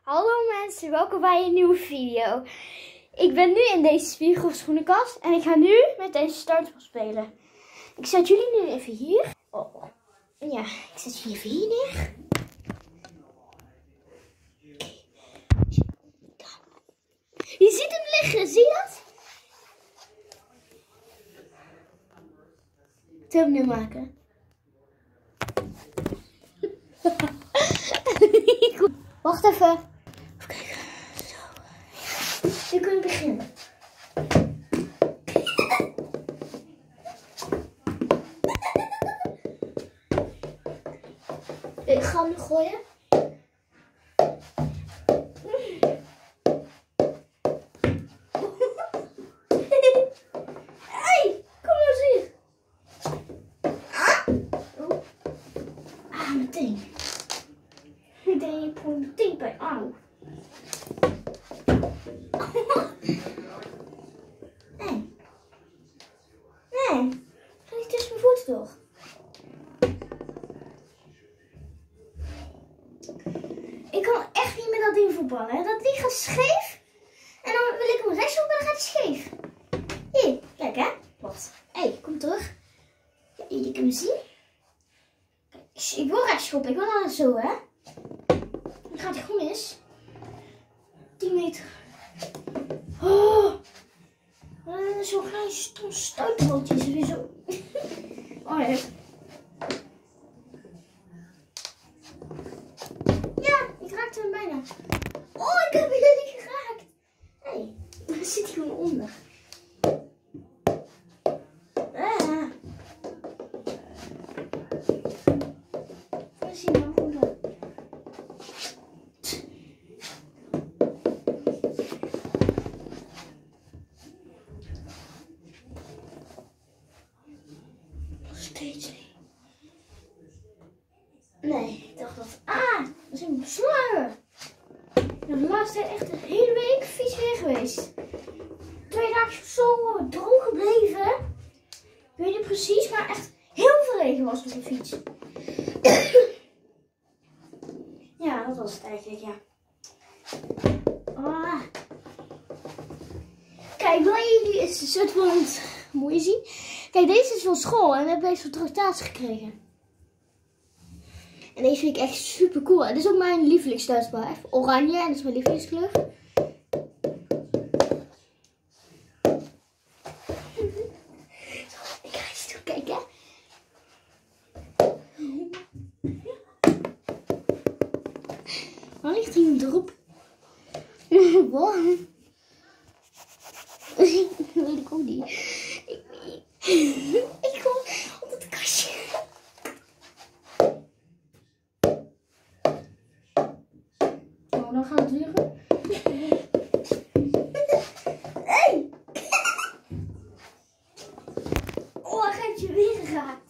Hallo mensen, welkom bij een nieuwe video. Ik ben nu in deze spiegelschoenenkast en ik ga nu met deze startbal spelen. Ik zet jullie nu even hier. Oh. Ja, ik zet jullie even hier neer. Je ziet hem liggen, zie je dat? Thumbnail maken. Wacht even. Even kijken. Zo. Nu kunnen we beginnen. Ik ga hem gooien. Hey, kom maar eens hier. Meteen. Meteen bij. Auw. Nee. Nee. Ga niet tussen mijn voeten toch? Ik kan echt niet met dat ding voetballen. Hè? Dat ding gaat scheef. En dan wil ik hem rechts op en dan gaat hij scheef. Hier, kijk hè. Wacht. Hé, kom terug. Ja, je kunt me zien. Kijk, ik wil rechtsschop. Ik wil dan zo hè. Dan gaat hij gewoon mis. 10 meter. Oh. Zo'n klein stom stuitbroodje is er weer zo. Oh ja. Ja, ik raakte hem bijna. Oh, ik heb hem niet geraakt. Hé, daar zit hij gewoon onder. Waar is hij nou onder? Steeds niet. Nee, ik dacht dat. Dat is een beslagen. De laatste tijd echt een hele week vies weer geweest. 2 dagen zo droog gebleven. Ik weet niet precies, maar echt heel veel regen was op de fiets. Ja, dat was het eigenlijk, ja. Kijk, wil jullie eens een soort van. Moet je zien? Kijk, deze is van school en heb ik zo'n tractatie gekregen. En deze vind ik echt super cool. En dit is ook mijn lievelingsstuitbal. Even oranje en dat is mijn lievelingskleur. Ik ga eens toe kijken. Waar ligt hij erop? Wat? Dat weet ik ook niet. Ik kom op het kastje. Oh, dan gaat het weer. Hey! Oh, hij heeft je weer geraakt.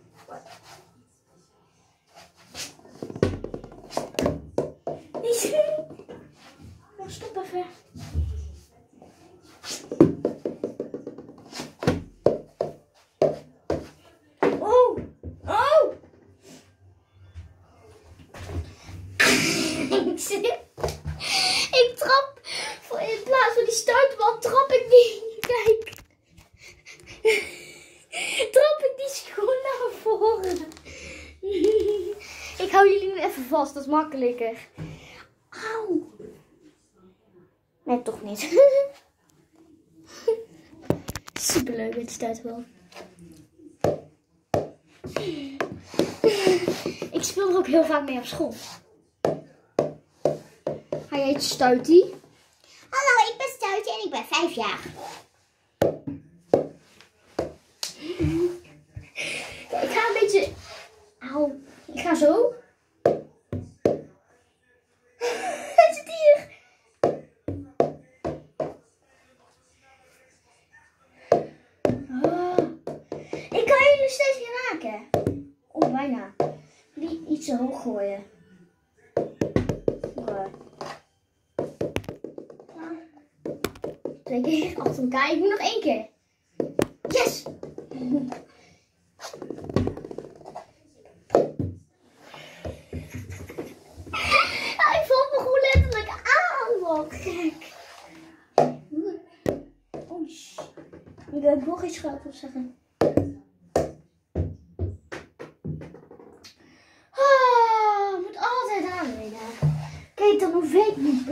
Oh, stop even. Ik trap, in plaats van die stuitbal trap ik die, kijk. Trap ik die schoen naar voren. Ik hou jullie nu even vast, dat is makkelijker. Auw. Nee, toch niet. Superleuk met die stuitbal. Ik speel er ook heel vaak mee op school. Hij heet Stuitie. Hallo, ik ben Stuitie en ik ben 5 jaar. Kijk, ik ga een beetje. Auw. Ik ga zo. Hij zit hier. Ik kan jullie steeds niet raken. Oh, bijna. Die iets te hoog gooien. Twee keer achter elkaar. Ik moet nog 1 keer. Yes! Hij valt me gewoon letterlijk Ik heb nog iets gehad op zeggen. Moet altijd aanwenen. Kijk dan hoe weet niet.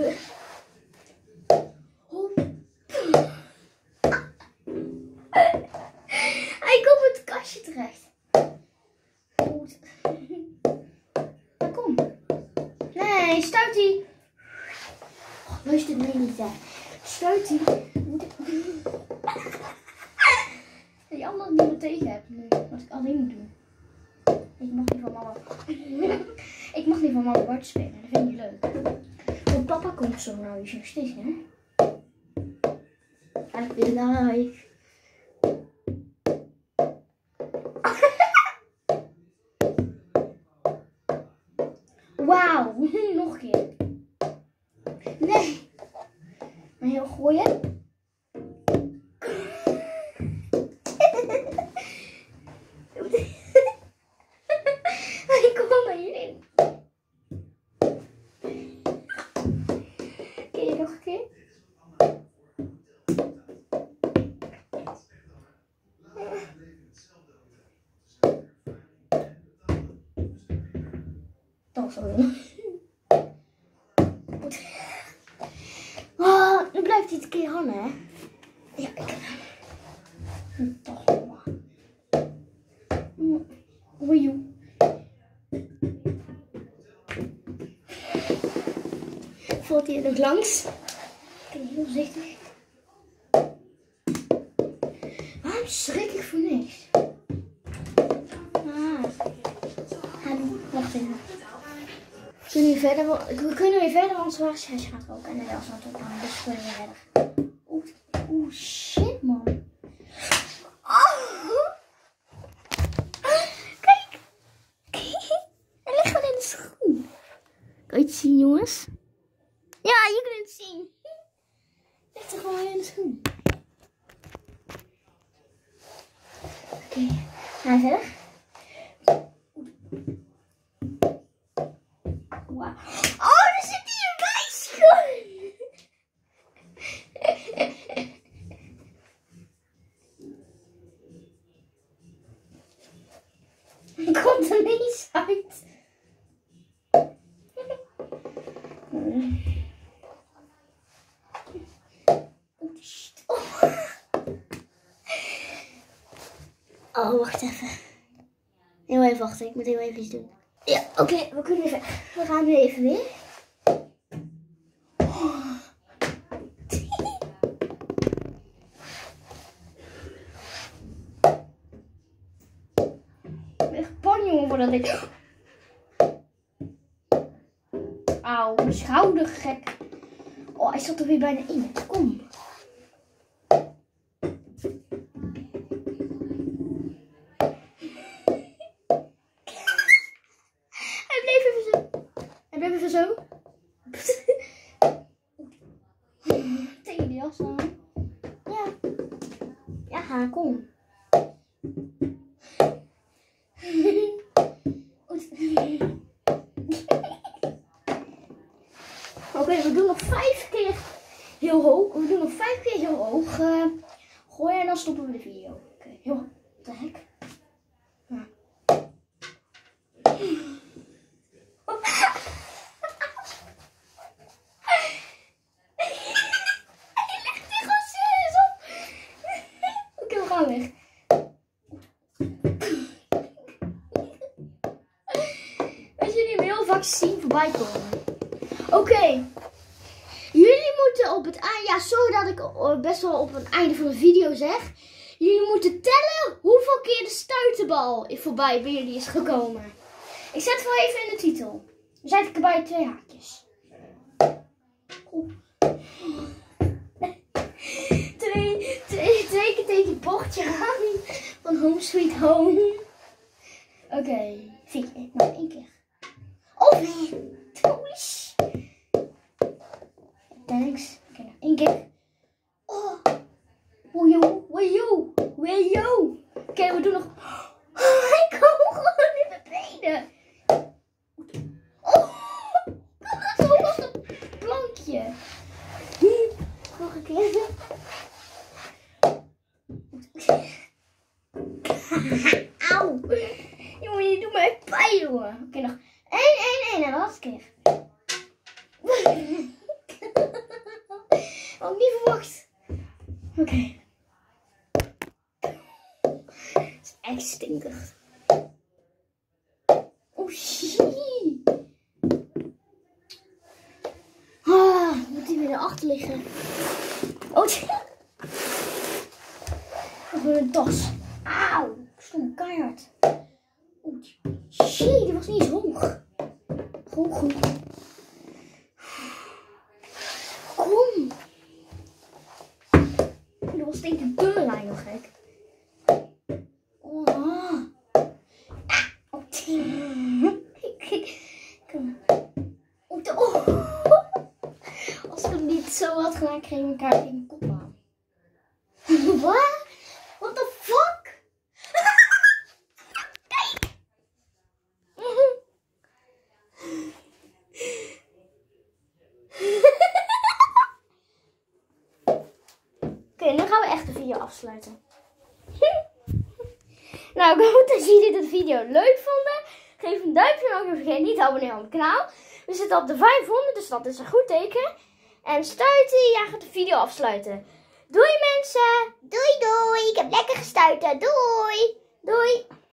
Hij komt in het kastje terecht. Goed. Ja, kom. Nee, stuit hij. Luister me niet, hè. Stuit hij. Jammer dat ik niemand tegen heb nu. Wat ik alleen moet doen. Ik mag niet van mama. Ik mag niet van mama Bart spelen. Dat vind ik leuk. Want papa komt zo nou eens nog steeds, hè. En ik wil live. Wauw, nog een keer. Nee. Maar heel gooien. Ik kom naar hierin. Kun je nog een keer? Toch zo. Goed. Nu blijft hij het een keer hangen, hè? Ja, ik heb hem. Toch wel. Oei. Valt hij er nog langs? Kijk, heel voorzichtig. Waarom schrik ik voor niks? Wacht even. We kunnen weer verder, want hij gaat ook en de jas gaat ophangen, dus kunnen we verder. Oeh, shit man. Oh. Kijk. Hij ligt gewoon in de schoen. Kan je het zien, jongens? Ja, je kunt het zien. Hij ligt er gewoon in de schoen. Oké, gaan we verder. Wow. Oh, er zit hier een wijschoen. Komt er niets uit. Oh, wacht even. Heel even wachten, ik moet heel even iets doen. Ja, oké, we kunnen even. We gaan nu even weer. Ik ben echt bang, jongen, voor dat ik. Auw, mijn schouder gek. Oh, hij zat er weer bijna in. Kom. Even zo. Tegen die jas aan. Ja. Ja, kom. Oké, we doen nog 5 keer heel hoog. We doen nog 5 keer heel hoog gooien en dan stoppen we de video. Oké, heel wat de hek. Ja. Weg. Als jullie hem heel vaak zien voorbij komen. Oké. Jullie moeten op het einde. Ja, sorry dat ik best wel op het einde van de video zeg. Jullie moeten tellen hoeveel keer de stuiterbal voorbij bij jullie is gekomen. Ik zet het wel even in de titel. Dan zet ik erbij 2 haakjes. Twee keer tegen het bordje aan van Home Sweet Home. Oké, 4 keer. Nog 1 keer. Oh nee, Toes. Thanks. Oké, nog 1 keer. Oh. Wojo. Oké, we doen nog. Oh, hij komt gewoon in mijn benen. Oh, dat was een plankje. Nog een keer. Had ik niet verwacht. Oké. Het is echt stinkig. Oh shit. Moet hij weer erachter liggen. Oh shit. Nog een tas. Auw. Ik stond keihard. Oh shit, die was niet eens hoog. Goed. Kom. Dat was denk ik de deurlijn nog gek. Oh. Als ik hem niet zo had gedaan, kreeg ik elkaar in mijn kop aan. Wat? What the fuck? Kijk! Oké, nu gaan we echt de video afsluiten. Nou, ik hoop dat jullie deze video leuk vonden. Geef een duimpje omhoog en vergeet niet te abonneren op mijn kanaal. We zitten op de 500, dus dat is een goed teken. En stuiten, ja, gaat de video afsluiten. Doei mensen! Doei! Ik heb lekker gestuiten. Doei!